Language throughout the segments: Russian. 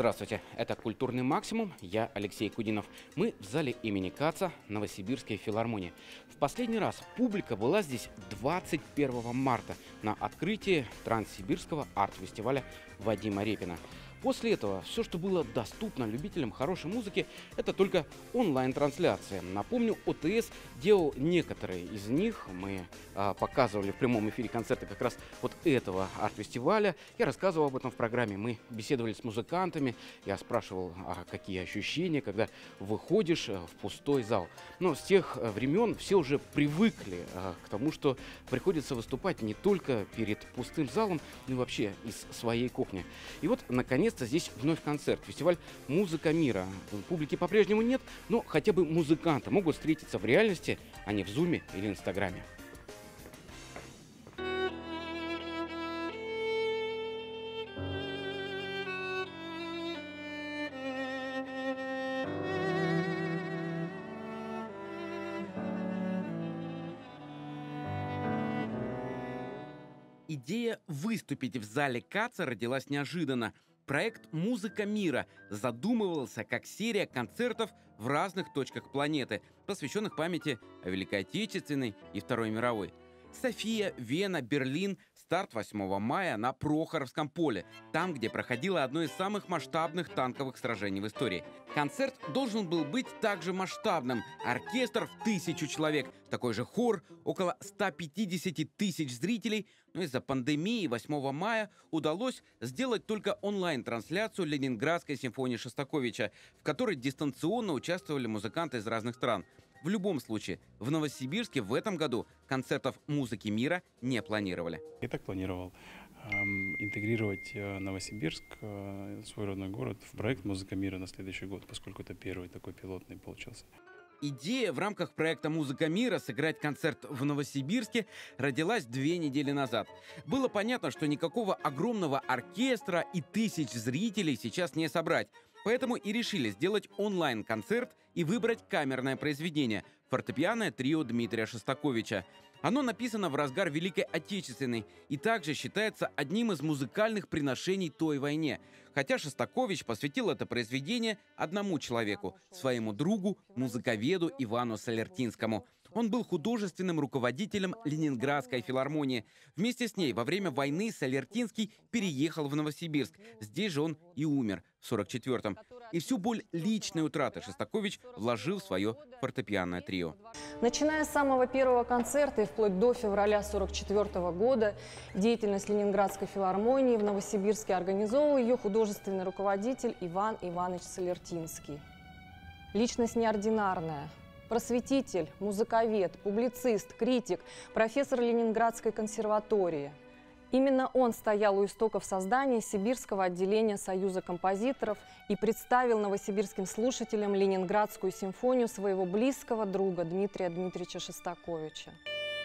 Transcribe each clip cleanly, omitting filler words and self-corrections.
Здравствуйте, это «Культурный максимум», я Алексей Кудинов. Мы в зале имени Каца Новосибирской филармонии. В последний раз публика была здесь 21 марта на открытии Транссибирского арт-фестиваля Вадима Репина. После этого все, что было доступно любителям хорошей музыки, это только онлайн-трансляция. Напомню, ОТС делал некоторые из них. Мы показывали в прямом эфире концерты как раз вот этого арт-фестиваля. Я рассказывал об этом в программе. Мы беседовали с музыкантами. Я спрашивал, какие ощущения, когда выходишь в пустой зал. Но с тех времен все уже привыкли к тому, что приходится выступать не только перед пустым залом, но и вообще из своей кухни. И вот, наконец, здесь вновь концерт. Фестиваль «Музыка мира». Публики по-прежнему нет, но хотя бы музыканты могут встретиться в реальности, а не в Зуме или Инстаграме. Идея выступить в зале Каца родилась неожиданно. Проект «Музыка мира» задумывался как серия концертов в разных точках планеты, посвященных памяти о Великой Отечественной и Второй мировой. София, Вена, Берлин. Старт 8 мая на Прохоровском поле, там, где проходило одно из самых масштабных танковых сражений в истории. Концерт должен был быть также масштабным. Оркестр в 1000 человек, такой же хор, около 150 тысяч зрителей. Но из-за пандемии 8 мая удалось сделать только онлайн-трансляцию Ленинградской симфонии Шостаковича, в которой дистанционно участвовали музыканты из разных стран. В любом случае, в Новосибирске в этом году концертов «Музыки мира» не планировали. Я так планировал интегрировать Новосибирск, свой родной город, в проект «Музыка мира» на следующий год, поскольку это первый такой пилотный получился. Идея в рамках проекта «Музыка мира» сыграть концерт в Новосибирске родилась 2 недели назад. Было понятно, что никакого огромного оркестра и тысяч зрителей сейчас не собрать. Поэтому и решили сделать онлайн-концерт и выбрать камерное произведение – фортепианное трио Дмитрия Шостаковича. Оно написано в разгар Великой Отечественной и также считается одним из музыкальных приношений той войне. Хотя Шостакович посвятил это произведение одному человеку – своему другу, музыковеду Ивану Солертинскому. Он был художественным руководителем Ленинградской филармонии. Вместе с ней во время войны Солертинский переехал в Новосибирск. Здесь же он и умер в 1944-м. И всю боль личной утраты Шостакович вложил в свое фортепианное трио. Начиная с самого первого концерта и вплоть до февраля 1944 года деятельность Ленинградской филармонии в Новосибирске организовал ее художественный руководитель Иван Иванович Солертинский. Личность неординарная. Просветитель, музыковед, публицист, критик, профессор Ленинградской консерватории. Именно он стоял у истоков создания Сибирского отделения Союза композиторов и представил новосибирским слушателям Ленинградскую симфонию своего близкого друга Дмитрия Дмитриевича Шостаковича.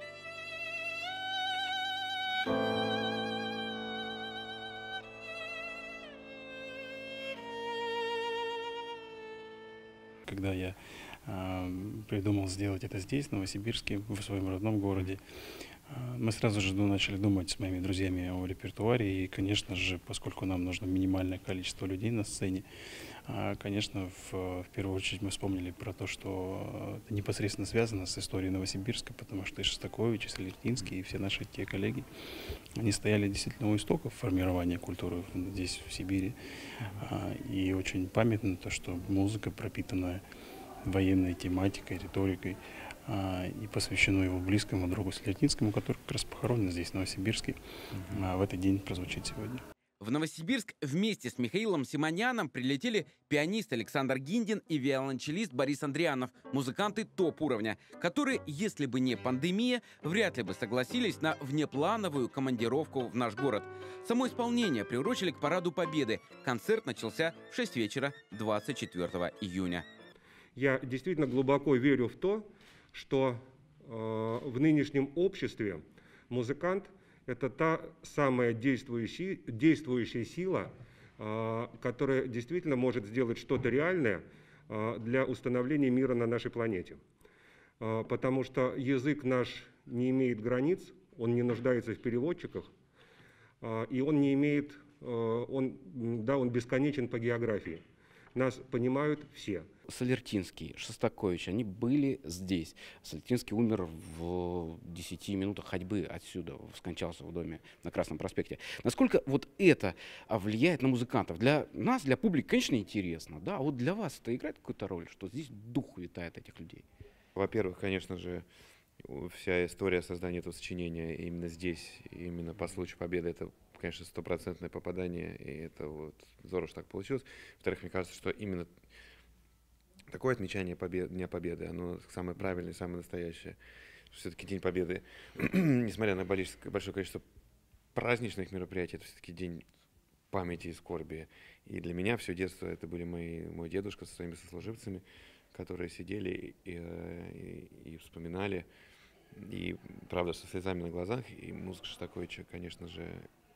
Когда я придумал сделать это здесь, в Новосибирске, в своем родном городе, мы сразу же начали думать с моими друзьями о репертуаре. И, конечно же, поскольку нам нужно минимальное количество людей на сцене, конечно, в первую очередь мы вспомнили про то, что это непосредственно связано с историей Новосибирска, потому что и Шостакович, и Солертинский, и все наши те коллеги, они стояли действительно у истоков формирования культуры здесь, в Сибири. И очень памятно то, что музыка, пропитанная военной тематикой, риторикой, и посвящено его близкому другу Солертинскому, который как раз похоронен здесь, в Новосибирске, в этот день прозвучит сегодня. В Новосибирск вместе с Михаилом Симоняном прилетели пианист Александр Гиндин и виолончелист Борис Андрианов, музыканты топ-уровня, которые, если бы не пандемия, вряд ли бы согласились на внеплановую командировку в наш город. Само исполнение приурочили к Параду Победы. Концерт начался в 6 вечера 24 июня. Я действительно глубоко верю в то, что в нынешнем обществе музыкант – это та самая действующая сила, которая действительно может сделать что-то реальное для установления мира на нашей планете. Потому что язык наш не имеет границ, он не нуждается в переводчиках, и он не имеет он бесконечен по географии. Нас понимают все. Солертинский, Шостакович, они были здесь. Солертинский умер в 10 минутах ходьбы отсюда, скончался в доме на Красном проспекте. Насколько вот это влияет на музыкантов? Для нас, для публики, конечно, интересно, да, а вот для вас это играет какую-то роль, что здесь дух витает этих людей? Во-первых, конечно же, вся история создания этого сочинения именно здесь, именно по случаю победы, это, конечно, стопроцентное попадание, и это вот здорово, что так получилось. Во-вторых, мне кажется, что именно такое отмечание Дня Победы, оно самое правильное, самое настоящее. Все-таки День Победы, несмотря на большое количество праздничных мероприятий, это все-таки день памяти и скорби. И для меня все детство это были мой дедушка со своими сослуживцами, которые сидели и вспоминали. И, правда, со слезами на глазах, и музыка Шостаковича, конечно же,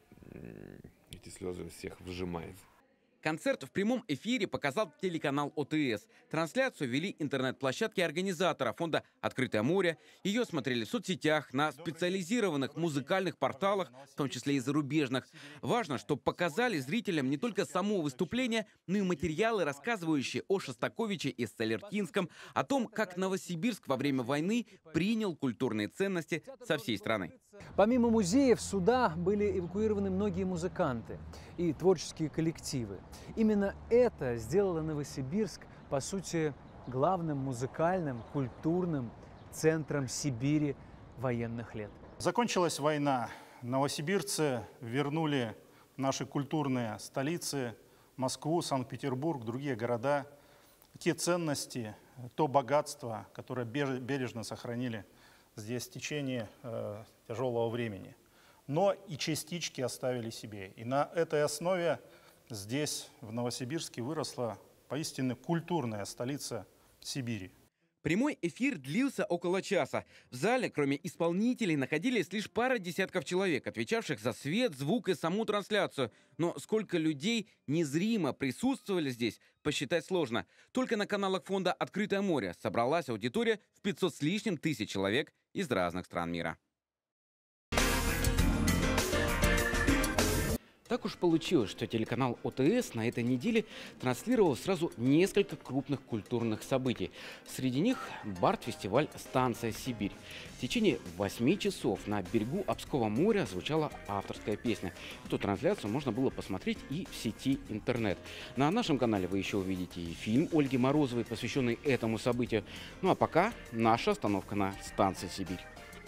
эти слезы всех выжимает. Концерт в прямом эфире показал телеканал ОТС. Трансляцию вели интернет-площадки организатора фонда «Открытое море». Ее смотрели в соцсетях, на специализированных музыкальных порталах, в том числе и зарубежных. Важно, что показали зрителям не только само выступление, но и материалы, рассказывающие о Шостаковиче и Солертинском, о том, как Новосибирск во время войны принял культурные ценности со всей страны. Помимо музеев, сюда были эвакуированы многие музыканты и творческие коллективы. Именно это сделало Новосибирск, по сути, главным музыкальным, культурным центром Сибири военных лет. Закончилась война. Новосибирцы вернули наши культурные столицы, Москву, Санкт-Петербург, другие города, те ценности, то богатство, которое бережно сохранили здесь в течение тяжелого времени. Но и частички оставили себе. И на этой основе здесь, в Новосибирске, выросла поистине культурная столица Сибири. Прямой эфир длился около часа. В зале, кроме исполнителей, находились лишь пара десятков человек, отвечавших за свет, звук и саму трансляцию. Но сколько людей незримо присутствовали здесь, посчитать сложно. Только на каналах фонда «Открытое море» собралась аудитория в 500 с лишним тысяч человек из разных стран мира. Так уж получилось, что телеканал ОТС на этой неделе транслировал сразу несколько крупных культурных событий. Среди них бард-фестиваль «Станция Сибирь». В течение 8 часов на берегу Обского моря звучала авторская песня. Эту трансляцию можно было посмотреть и в сети интернет. На нашем канале вы еще увидите и фильм Ольги Морозовой, посвященный этому событию. Ну а пока наша остановка на станции Сибирь.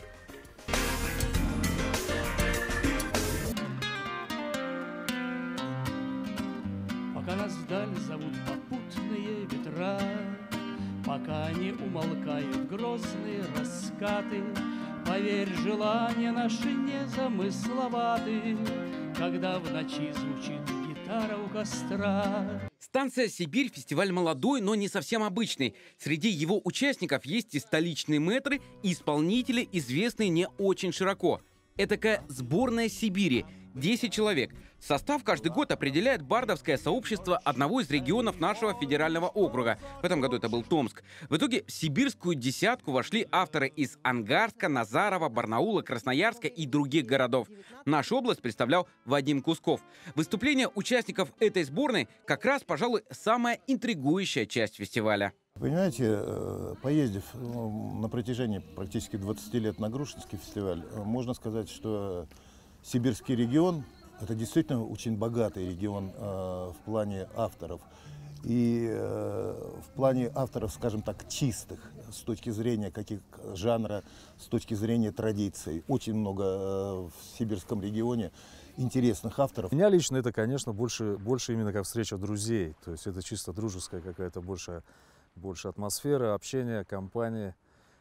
Пока нас вдаль зовут попутные ветра, пока не умолкают грозные раскаты, поверь, желания наши незамысловаты, когда в ночи звучит гитара у костра. Станция «Сибирь» — фестиваль молодой, но не совсем обычный. Среди его участников есть и столичные мэтры, и исполнители, известные не очень широко. Этакая сборная Сибири. 10 человек. Состав каждый год определяет бардовское сообщество одного из регионов нашего федерального округа. В этом году это был Томск. В итоге в сибирскую десятку вошли авторы из Ангарска, Назарова, Барнаула, Красноярска и других городов. Нашу область представлял Вадим Кусков. Выступление участников этой сборной как раз, пожалуй, самая интригующая часть фестиваля. Понимаете, поездив на протяжении практически 20 лет на Грушинский фестиваль, можно сказать, что Сибирский регион – это действительно очень богатый регион в плане авторов. И в плане авторов, скажем так, чистых, с точки зрения каких жанра, с точки зрения традиций. Очень много в сибирском регионе интересных авторов. Меня лично это, конечно, больше именно как встреча друзей. То есть это чисто дружеская какая-то больше атмосфера, общение, компания.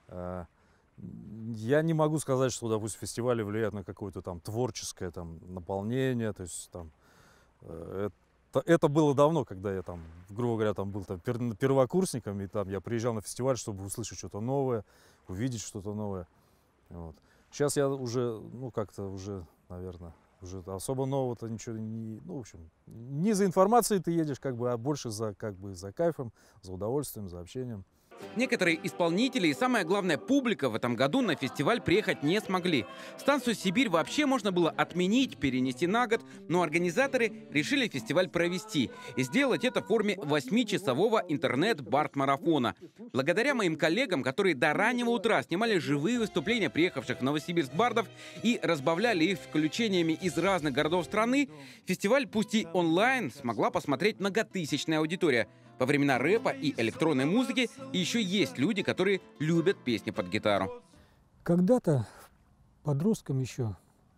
Я не могу сказать, что, допустим, фестивали влияют на какое-то там творческое там наполнение. То есть там это было давно, когда я там, грубо говоря, там был там первокурсником, и там я приезжал на фестиваль, чтобы услышать что-то новое, увидеть что-то новое. Вот. Сейчас я уже, как-то уже, наверное, уже особо нового-то ничего не, в общем, не за информацией ты едешь, а больше за кайфом, за удовольствием, за общением. Некоторые исполнители и, самое главное, публика в этом году на фестиваль приехать не смогли. Станцию «Сибирь» вообще можно было отменить, перенести на год, но организаторы решили фестиваль провести и сделать это в форме 8-часового интернет-бард-марафона. Благодаря моим коллегам, которые до раннего утра снимали живые выступления приехавших в Новосибирск бардов и разбавляли их включениями из разных городов страны, фестиваль, пусть и онлайн, смогла посмотреть многотысячная аудитория. Во времена рэпа и электронной музыки еще есть люди, которые любят песни под гитару. Когда-то, подростком еще,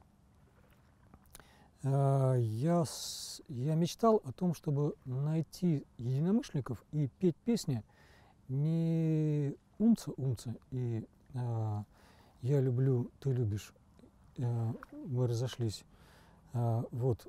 я мечтал о том, чтобы найти единомышленников и петь песни не умца и я люблю, ты любишь, мы разошлись. Вот.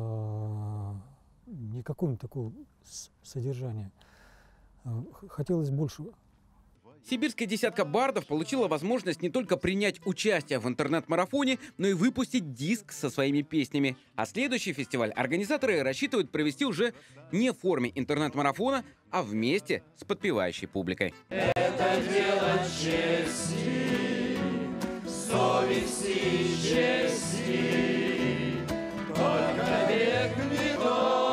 Не какого-нибудь такого содержания. Хотелось большего. Сибирская десятка бардов получила возможность не только принять участие в интернет-марафоне, но и выпустить диск со своими песнями. А следующий фестиваль организаторы рассчитывают провести уже не в форме интернет-марафона, а вместе с подпевающей публикой. Это дело чести, совести и чести, только век не тот.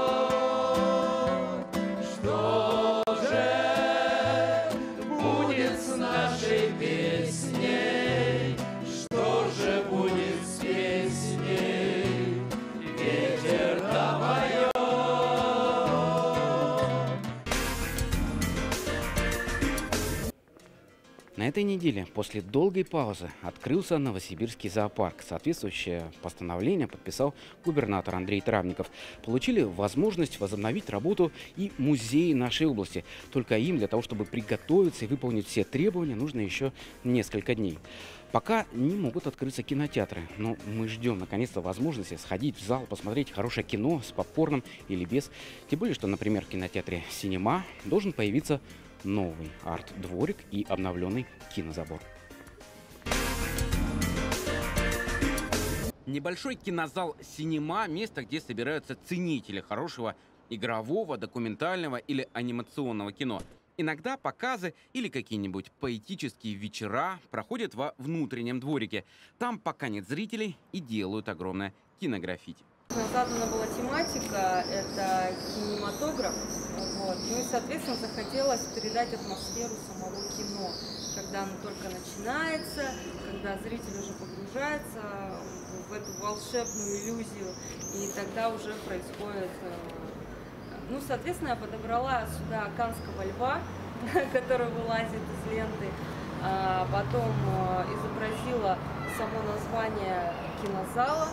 На этой неделе после долгой паузы открылся Новосибирский зоопарк. Соответствующее постановление подписал губернатор Андрей Травников. Получили возможность возобновить работу и музеи нашей области. Только им для того, чтобы приготовиться и выполнить все требования, нужно еще несколько дней. Пока не могут открыться кинотеатры, но мы ждем наконец-то возможности сходить в зал, посмотреть хорошее кино с попкорном или без. Тем более, что, например, в кинотеатре «Синема» должен появиться новый арт-дворик и обновленный кинозабор. Небольшой кинозал «Синема» – место, где собираются ценители хорошего игрового, документального или анимационного кино. Иногда показы или какие-нибудь поэтические вечера проходят во внутреннем дворике. Там пока нет зрителей и делают огромное кинограффити. Задана была тематика, это кинематограф, вот. Ну и, соответственно, захотелось передать атмосферу самого кино, когда оно только начинается, когда зритель уже погружается в эту волшебную иллюзию, и тогда уже происходит... Ну, соответственно, я подобрала сюда каннского льва, который вылазит из ленты, потом изобразила само название кинозала,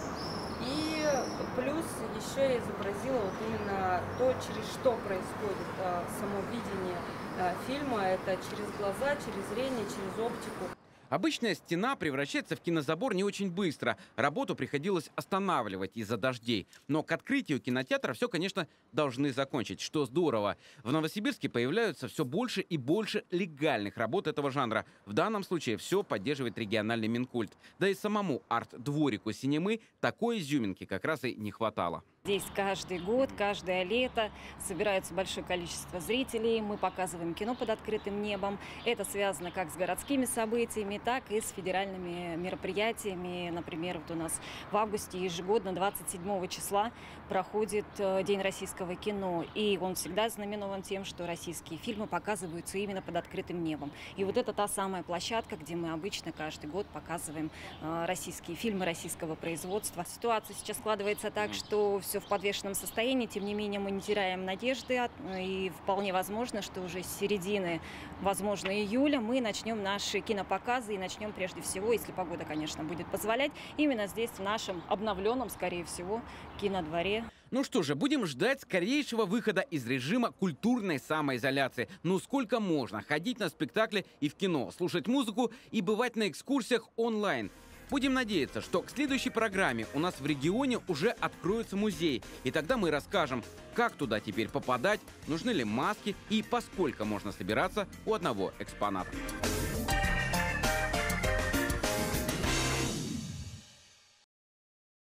и плюс еще изобразила вот именно то, через что происходит само видение фильма. Это через глаза, через зрение, через оптику. Обычная стена превращается в кинозабор не очень быстро. Работу приходилось останавливать из-за дождей. Но к открытию кинотеатра все, конечно, должны закончить, что здорово. В Новосибирске появляются все больше и больше легальных работ этого жанра. В данном случае все поддерживает региональный Минкульт. Да и самому арт-дворику «Синемы» такой изюминки как раз и не хватало. Здесь каждый год, каждое лето собирается большое количество зрителей. Мы показываем кино под открытым небом. Это связано как с городскими событиями, так и с федеральными мероприятиями. Например, вот у нас в августе ежегодно 27 числа проходит День российского кино. И он всегда знаменован тем, что российские фильмы показываются именно под открытым небом. И вот это та самая площадка, где мы обычно каждый год показываем российские фильмы российского производства. Ситуация сейчас складывается так, что все в подвешенном состоянии, тем не менее мы не теряем надежды, и вполне возможно, что уже с середины, возможно, июля мы начнем наши кинопоказы и начнем прежде всего, если погода, конечно, будет позволять, именно здесь, в нашем обновленном, скорее всего, кинодворе. Ну что же, будем ждать скорейшего выхода из режима культурной самоизоляции. Ну сколько можно ходить на спектакли и в кино, слушать музыку и бывать на экскурсиях онлайн? Будем надеяться, что к следующей программе у нас в регионе уже откроется музей. И тогда мы расскажем, как туда теперь попадать, нужны ли маски и поскольку можно собираться у одного экспоната.